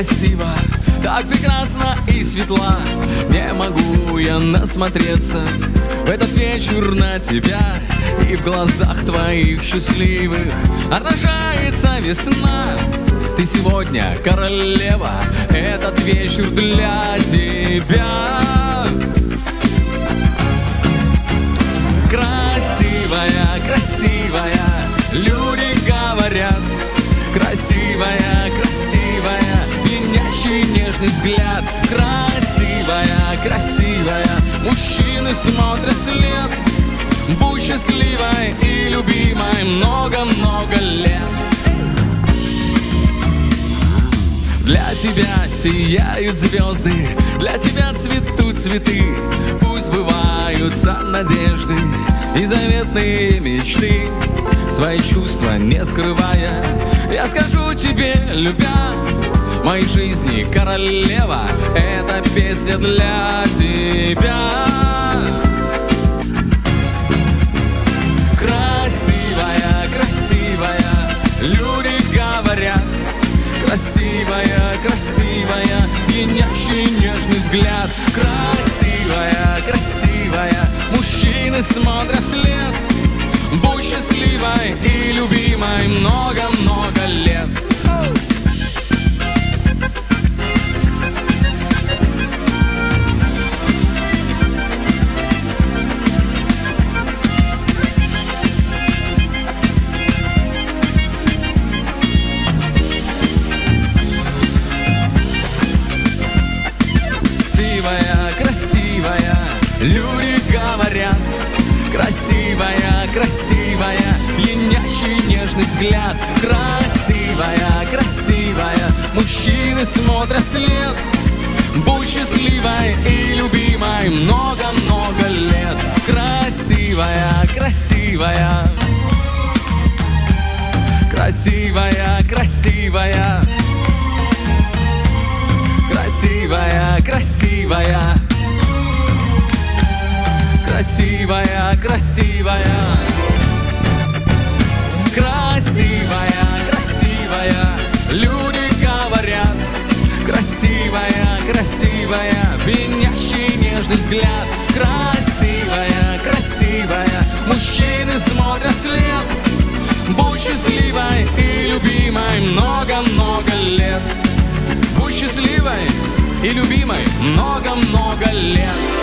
красива, так прекрасна и светла. Не могу я насмотреться в этот вечер на тебя, и в глазах твоих счастливых отражается весна. Ты сегодня королева, этот вечер для тебя. Красивая, красивая, люди говорят. Красивая, красивая, пьянящий нежный взгляд. Красивая, красивая, мужчины смотрят вслед. Будь счастливой и любимой много-много лет. Для тебя сияют звезды, для тебя цветут цветы. Пусть сбываются надежды и заветные мечты. Свои чувства не скрывая, я скажу тебе, любя, моей жизни королева, эта песня для тебя. Красивая, красивая, люди говорят. Красивая, красивая, пьянящий нежный взгляд. Красивая, красивая, мужчины смотрят вслед. Будь счастливой и любимой много-много лет. Красивая, красивая, люди говорят. Красивая, красивая, пьянящий нежный взгляд. Красивая, красивая, мужчины смотрят вслед. Будь счастливой и любимой много-много лет. Красивая, красивая, красивая, красивая, красивая, красивая, красивая, красивая, красивая, красивая, люди говорят. Красивая, красивая, пьянящий нежный взгляд. Красивая, красивая, мужчины смотрят вслед. Будь счастливой и любимой много-много лет. Будь счастливой и любимой много-много лет.